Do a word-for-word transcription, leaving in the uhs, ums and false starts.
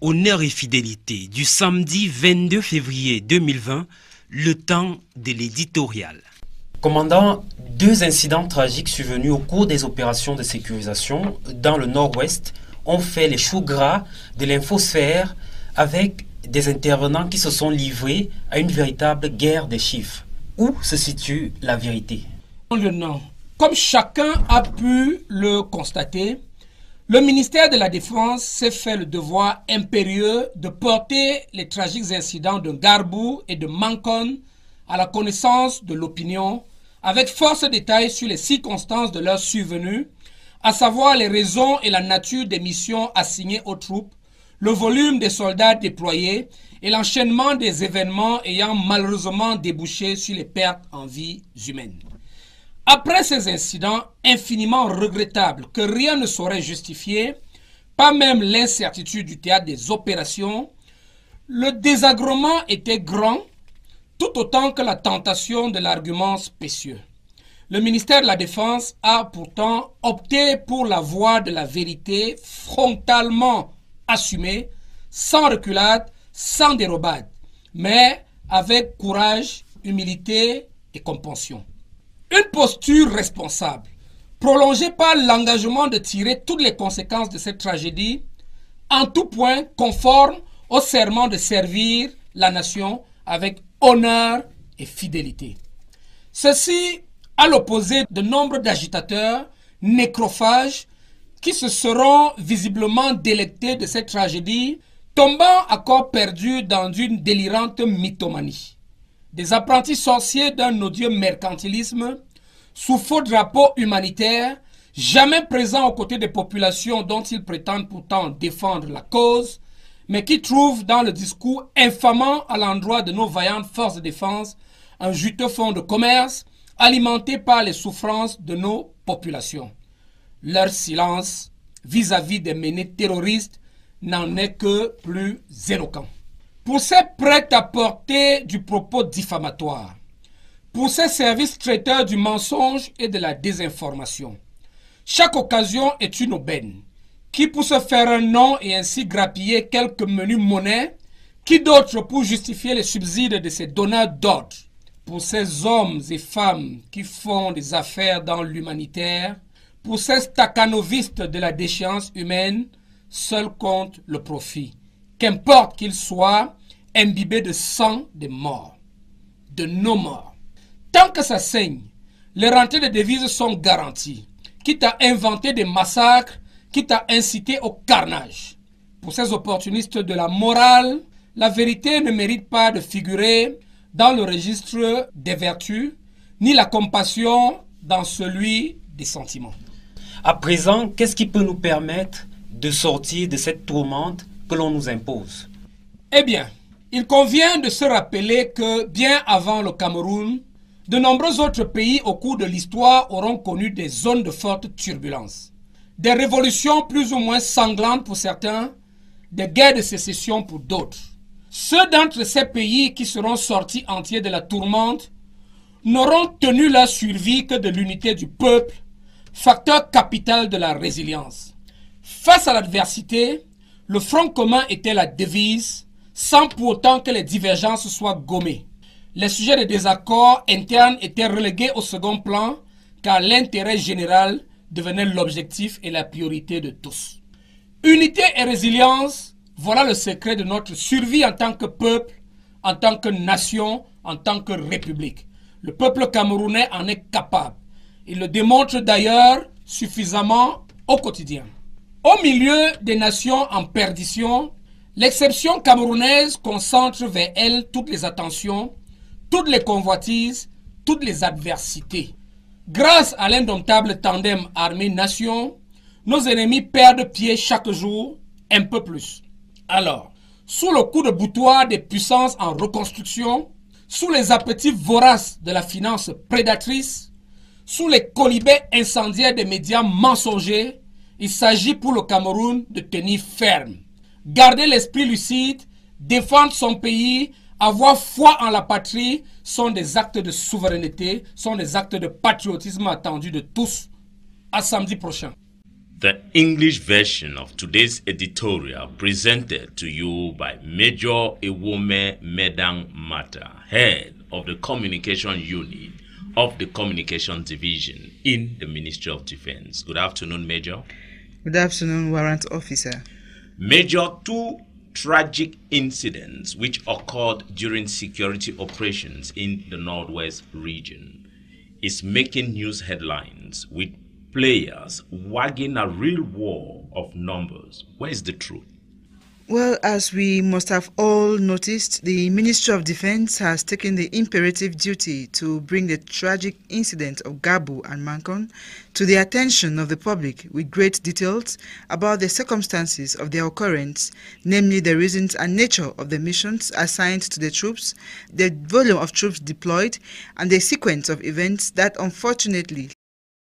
Honneur et fidélité du samedi vingt-deux février deux mille vingt, le temps de l'éditorial. Commandant, deux incidents tragiques survenus au cours des opérations de sécurisation dans le nord-ouest ont fait les choux gras de l'infosphère avec des intervenants qui se sont livrés à une véritable guerre des chiffres. Où se situe la vérité? Lieutenant, comme chacun a pu le constater, le ministère de la Défense s'est fait le devoir impérieux de porter les tragiques incidents de Garbou et de Mankon à la connaissance de l'opinion, avec force détails sur les circonstances de leur survenue, à savoir les raisons et la nature des missions assignées aux troupes, le volume des soldats déployés et l'enchaînement des événements ayant malheureusement débouché sur les pertes en vies humaines. Après ces incidents infiniment regrettables que rien ne saurait justifier, pas même l'incertitude du théâtre des opérations, le désagrément était grand, tout autant que la tentation de l'argument spécieux. Le ministère de la Défense a pourtant opté pour la voie de la vérité frontalement assumée, sans reculade, sans dérobade, mais avec courage, humilité et compassion. Une posture responsable, prolongée par l'engagement de tirer toutes les conséquences de cette tragédie, en tout point conforme au serment de servir la nation avec honneur et fidélité. Ceci à l'opposé de nombre d'agitateurs nécrophages qui se seront visiblement délectés de cette tragédie, tombant à corps perdu dans une délirante mythomanie. Des apprentis sorciers d'un odieux mercantilisme, sous faux drapeau humanitaire, jamais présents aux côtés des populations dont ils prétendent pourtant défendre la cause, mais qui trouvent dans le discours infamant à l'endroit de nos vaillantes forces de défense un juteux fonds de commerce alimenté par les souffrances de nos populations. Leur silence vis-à-vis des menées terroristes n'en est que plus éloquent. Pour ces prêts à porter du propos diffamatoire, pour ces services traiteurs du mensonge et de la désinformation, chaque occasion est une aubaine, qui pour se faire un nom et ainsi grappiller quelques menus monnaies, qui d'autres pour justifier les subsides de ces donneurs d'ordre. Pour ces hommes et femmes qui font des affaires dans l'humanitaire, pour ces stakhanovistes de la déchéance humaine, seul compte le profit, qu'importe qu'il soit imbibé de sang des morts, de nos morts. Tant que ça saigne, les rentrées de devises sont garanties, quitte à inventer des massacres, quitte à inciter au carnage. Pour ces opportunistes de la morale, la vérité ne mérite pas de figurer dans le registre des vertus, ni la compassion dans celui des sentiments. À présent, qu'est-ce qui peut nous permettre de sortir de cette tourmente que l'on nous impose? Eh bien, il convient de se rappeler que bien avant le Cameroun, de nombreux autres pays au cours de l'histoire auront connu des zones de forte turbulence. Des révolutions plus ou moins sanglantes pour certains, des guerres de sécession pour d'autres. Ceux d'entre ces pays qui seront sortis entiers de la tourmente n'auront tenu leur survie que de l'unité du peuple, facteur capital de la résilience. Face à l'adversité, le front commun était la devise, sans pour autant que les divergences soient gommées. Les sujets de désaccord internes étaient relégués au second plan, car l'intérêt général devenait l'objectif et la priorité de tous. Unité et résilience, voilà le secret de notre survie en tant que peuple, en tant que nation, en tant que république. Le peuple camerounais en est capable. Il le démontre d'ailleurs suffisamment au quotidien. Au milieu des nations en perdition, l'exception camerounaise concentre vers elle toutes les attentions, toutes les convoitises, toutes les adversités. Grâce à l'indomptable tandem armée-nation, nos ennemis perdent pied chaque jour, un peu plus. Alors, sous le coup de boutoir des puissances en reconstruction, sous les appétits voraces de la finance prédatrice, sous les colibets incendiaires des médias mensongers, il s'agit pour le Cameroun de tenir ferme, garder l'esprit lucide, défendre son pays, avoir foi en la patrie sont des actes de souveraineté, sont des actes de patriotisme attendus de tous. À samedi prochain. The English version of today's editorial presented to you by Major Ewome Medang Mata, head of the Communication Unit of the Communication Division in the Ministry of Defense. Good afternoon, Major. Good afternoon, Warrant Officer. Major, two tragic incidents which occurred during security operations in the Northwest region is making news headlines with players wagging a real war of numbers. Where is the truth? Well, as we must have all noticed, the Ministry of Defense has taken the imperative duty to bring the tragic incident of Garbu and Mankon to the attention of the public with great details about the circumstances of their occurrence, namely the reasons and nature of the missions assigned to the troops, the volume of troops deployed, and the sequence of events that unfortunately